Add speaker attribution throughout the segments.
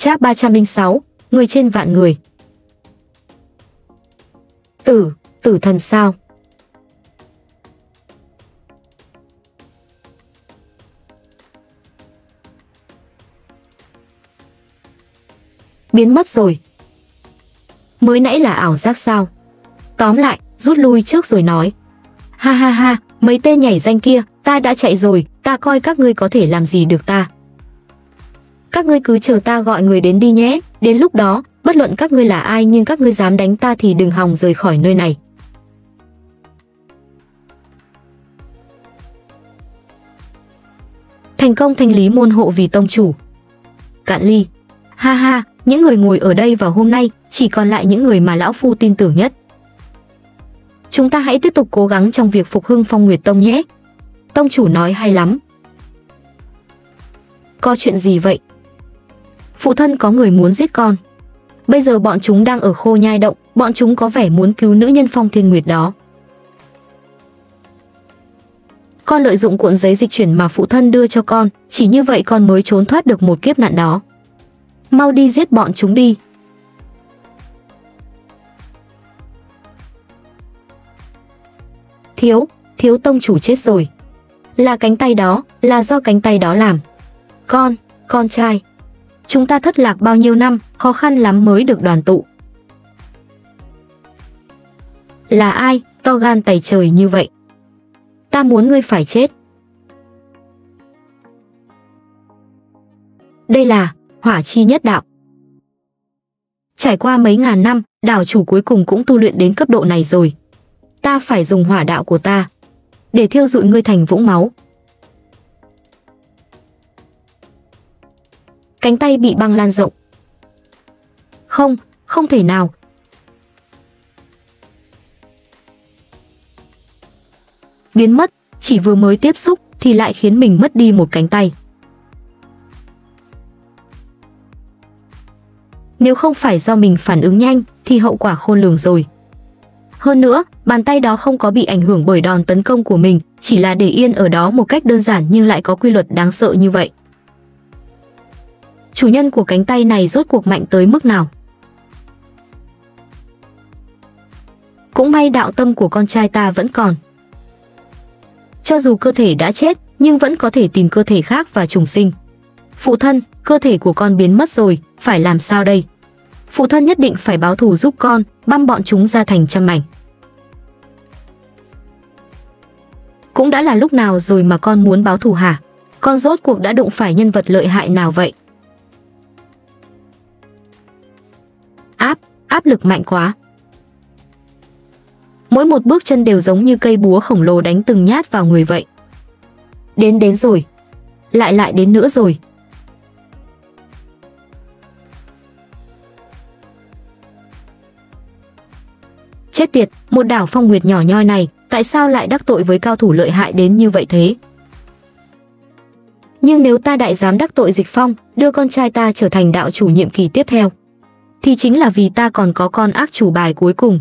Speaker 1: Chap 306, người trên vạn người. Tử thần sao? Biến mất rồi. Mới nãy là ảo giác sao? Tóm lại, rút lui trước rồi nói. Ha ha ha, mấy tên nhảy danh kia, ta đã chạy rồi, ta coi các ngươi có thể làm gì được ta. Các ngươi cứ chờ ta gọi người đến đi nhé, đến lúc đó, bất luận các ngươi là ai nhưng các ngươi dám đánh ta thì đừng hòng rời khỏi nơi này. Thành công thanh lý môn hộ vì tông chủ. Cạn ly. Ha ha, những người ngồi ở đây vào hôm nay chỉ còn lại những người mà lão phu tin tưởng nhất. Chúng ta hãy tiếp tục cố gắng trong việc phục hưng Phong Nguyệt Tông nhé. Tông chủ nói hay lắm. Có chuyện gì vậy? Phụ thân có người muốn giết con. Bây giờ bọn chúng đang ở Khô Nhai Động, bọn chúng có vẻ muốn cứu nữ nhân Phong Thiên Nguyệt đó. Con lợi dụng cuộn giấy dịch chuyển mà phụ thân đưa cho con, chỉ như vậy con mới trốn thoát được một kiếp nạn đó. Mau đi giết bọn chúng đi. Thiếu tông chủ chết rồi. Là cánh tay đó, là do cánh tay đó làm. Con trai. Chúng ta thất lạc bao nhiêu năm, khó khăn lắm mới được đoàn tụ. Là ai, to gan tày trời như vậy? Ta muốn ngươi phải chết. Đây là Hỏa Chi Nhất Đạo. Trải qua mấy ngàn năm, đảo chủ cuối cùng cũng tu luyện đến cấp độ này rồi. Ta phải dùng hỏa đạo của ta để thiêu rụi ngươi thành vũng máu. Cánh tay bị băng lan rộng. Không thể nào. Biến mất, chỉ vừa mới tiếp xúc thì lại khiến mình mất đi một cánh tay. Nếu không phải do mình phản ứng nhanh thì hậu quả khôn lường rồi. Hơn nữa, bàn tay đó không có bị ảnh hưởng bởi đòn tấn công của mình, chỉ là để yên ở đó một cách đơn giản nhưng lại có quy luật đáng sợ như vậy. Chủ nhân của cánh tay này rốt cuộc mạnh tới mức nào? Cũng may đạo tâm của con trai ta vẫn còn. Cho dù cơ thể đã chết, nhưng vẫn có thể tìm cơ thể khác và trùng sinh. Phụ thân, cơ thể của con biến mất rồi, phải làm sao đây? Phụ thân nhất định phải báo thù giúp con, băm bọn chúng ra thành trăm mảnh. Cũng đã là lúc nào rồi mà con muốn báo thù hả? Con rốt cuộc đã đụng phải nhân vật lợi hại nào vậy? Áp lực mạnh quá. Mỗi một bước chân đều giống như cây búa khổng lồ đánh từng nhát vào người vậy. Đến rồi. Lại đến nữa rồi. Chết tiệt, một đảo Phong Nguyệt nhỏ nhoi này, tại sao lại đắc tội với cao thủ lợi hại đến như vậy thế? Nhưng nếu ta đại dám đắc tội Dịch Phong, đưa con trai ta trở thành đạo chủ nhiệm kỳ tiếp theo, thì chính là vì ta còn có con ác chủ bài cuối cùng.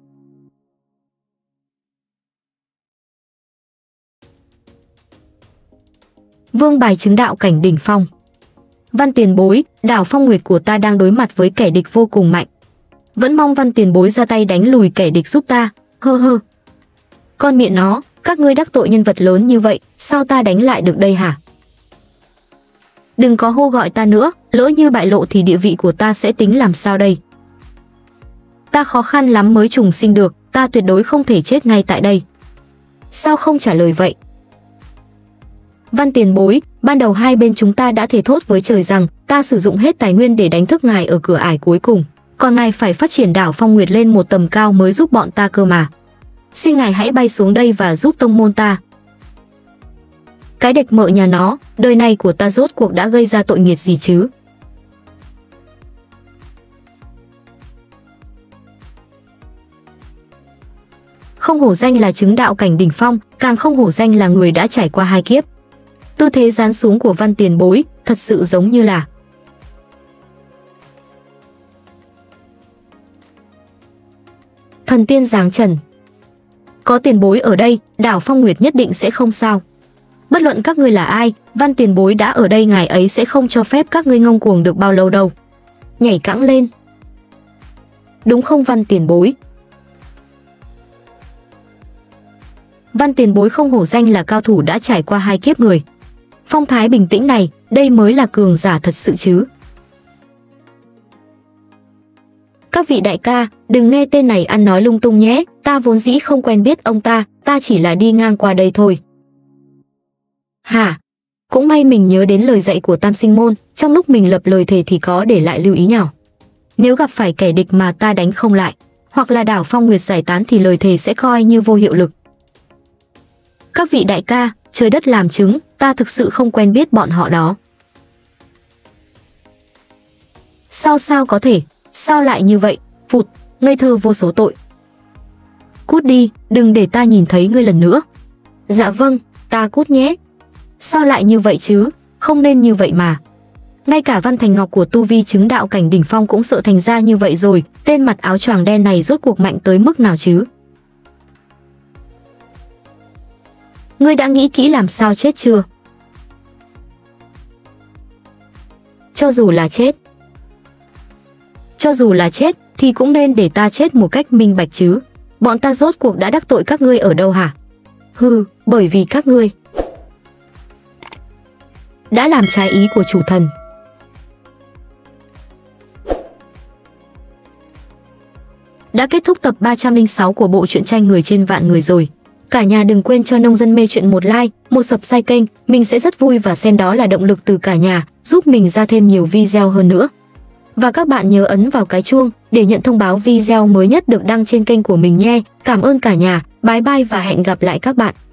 Speaker 1: Vương bài chứng đạo cảnh đỉnh phong. Văn tiền bối, đảo Phong Nguyệt của ta đang đối mặt với kẻ địch vô cùng mạnh. Vẫn mong Văn tiền bối ra tay đánh lùi kẻ địch giúp ta. Hơ. Con miệng nó, các ngươi đắc tội nhân vật lớn như vậy, sao ta đánh lại được đây hả? Đừng có hô gọi ta nữa, lỡ như bại lộ thì địa vị của ta sẽ tính làm sao đây? Ta khó khăn lắm mới trùng sinh được, ta tuyệt đối không thể chết ngay tại đây. Sao không trả lời vậy? Văn tiền bối, ban đầu hai bên chúng ta đã thề thốt với trời rằng ta sử dụng hết tài nguyên để đánh thức ngài ở cửa ải cuối cùng, còn ngài phải phát triển đảo Phong Nguyệt lên một tầm cao mới giúp bọn ta cơ mà. Xin ngài hãy bay xuống đây và giúp tông môn ta. Cái địch mợ nhà nó, đời này của ta rốt cuộc đã gây ra tội nghiệt gì chứ? Không hổ danh là chứng đạo cảnh đỉnh phong, càng không hổ danh là người đã trải qua hai kiếp. Tư thế giáng xuống của Văn tiền bối thật sự giống như là thần tiên giáng trần. Có tiền bối ở đây, đảo Phong Nguyệt nhất định sẽ không sao. Bất luận các ngươi là ai, Văn tiền bối đã ở đây, ngài ấy sẽ không cho phép các ngươi ngông cuồng được bao lâu đâu. nhảy cẫng lên. Đúng không Văn tiền bối? Văn tiền bối không hổ danh là cao thủ đã trải qua 2 kiếp người. Phong thái bình tĩnh này, đây mới là cường giả thật sự chứ. Các vị đại ca, đừng nghe tên này ăn nói lung tung nhé, ta vốn dĩ không quen biết ông ta chỉ là đi ngang qua đây thôi. Hả? Cũng may mình nhớ đến lời dạy của Tam Sinh Môn, trong lúc mình lập lời thề thì có để lại lưu ý nhỏ. Nếu gặp phải kẻ địch mà ta đánh không lại, hoặc là đảo Phong Nguyệt giải tán thì lời thề sẽ coi như vô hiệu lực. Các vị đại ca, trời đất làm chứng, ta thực sự không quen biết bọn họ đó. Sao có thể, sao lại như vậy, phụt, ngây thơ vô số tội. Cút đi, đừng để ta nhìn thấy ngươi lần nữa. Dạ vâng, ta cút nhé. Sao lại như vậy chứ, không nên như vậy mà. Ngay cả Văn Thành Ngọc của tu vi chứng đạo cảnh đỉnh phong cũng sợ thành ra như vậy rồi, tên mặt áo choàng đen này rốt cuộc mạnh tới mức nào chứ? Ngươi đã nghĩ kỹ làm sao chết chưa? Cho dù là chết thì cũng nên để ta chết một cách minh bạch chứ. Bọn ta rốt cuộc đã đắc tội các ngươi ở đâu hả? Hừ, bởi vì các ngươi đã làm trái ý của chủ thần. Đã kết thúc tập 306 của bộ truyện tranh Người trên vạn người rồi. Cả nhà đừng quên cho Nông Dân Mê Chuyện một like, một subscribe kênh, mình sẽ rất vui và xem đó là động lực từ cả nhà, giúp mình ra thêm nhiều video hơn nữa. Và các bạn nhớ ấn vào cái chuông để nhận thông báo video mới nhất được đăng trên kênh của mình nhé. Cảm ơn cả nhà, bye bye và hẹn gặp lại các bạn.